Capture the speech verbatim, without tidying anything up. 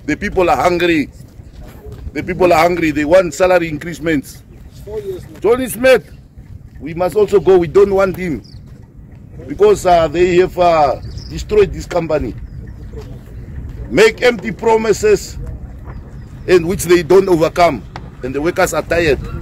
The people are hungry. The people are hungry. They want salary increasements. Johnny Smith, we must also go. We don't want him because uh, they have uh, destroyed this company. Make empty promises in which they don't overcome, and the workers are tired.